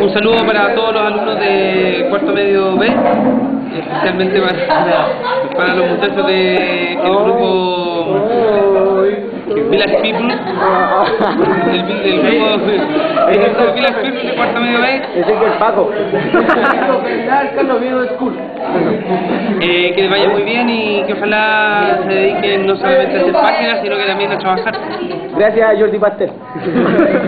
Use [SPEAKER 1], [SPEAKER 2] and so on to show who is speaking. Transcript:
[SPEAKER 1] Un saludo para todos los alumnos de cuarto medio B, especialmente para los muchachos del grupo Village People, del grupo Village People de cuarto medio B.
[SPEAKER 2] Ese que es Paco.
[SPEAKER 1] Que les vaya muy bien y que ojalá se dediquen no solamente a hacer páginas, sino que también a trabajar.
[SPEAKER 2] Gracias, Jordi Pastel.